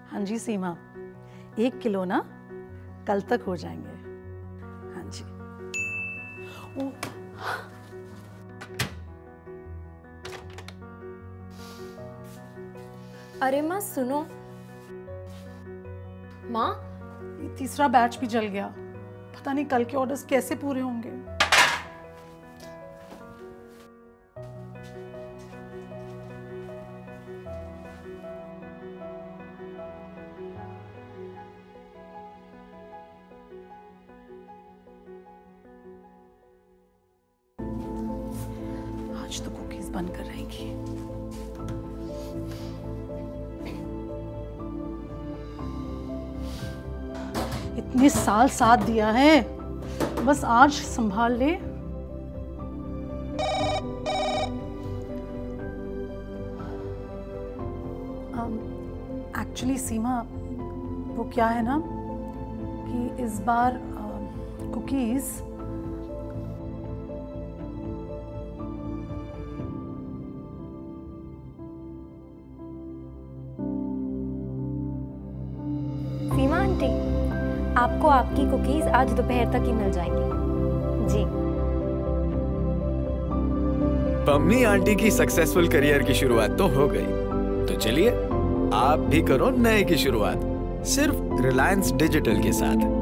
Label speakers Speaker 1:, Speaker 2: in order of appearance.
Speaker 1: हाँ जी सीमा, 1 किलो ना कल तक हो जाएंगे। हाँ जी। ओ,
Speaker 2: अरे माँ सुनो। माँ,
Speaker 1: तीसरा बैच भी जल गया। पता नहीं कल के ऑर्डर्स कैसे पूरे होंगे। आज तो कुकीज बनकर रहेंगी। इतने साल साथ दिया है, बस आज संभाल ले। एक्चुअली सीमा, वो क्या है ना कि इस बार कुकीज
Speaker 2: सीमा आंटी, आपको आपकी कुकीज आज दोपहर तक ही मिल जाएंगी। जी।
Speaker 3: पम्मी आंटी की सक्सेसफुल करियर की शुरुआत तो हो गई, तो चलिए आप भी करो नए की शुरुआत, सिर्फ रिलायंस डिजिटल के साथ।